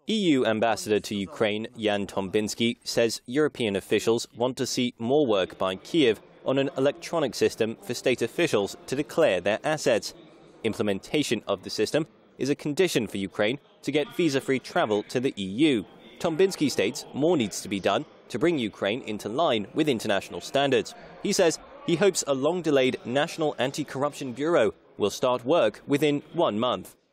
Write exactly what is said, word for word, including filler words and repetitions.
E U Ambassador to Ukraine Jan Tombinski says European officials want to see more work by Kyiv on an electronic system for state officials to declare their assets. Implementation of the system is a condition for Ukraine to get visa-free travel to the E U. Tombinski states more needs to be done to bring Ukraine into line with international standards. He says he hopes a long-delayed National Anti-Corruption Bureau will start work within one month.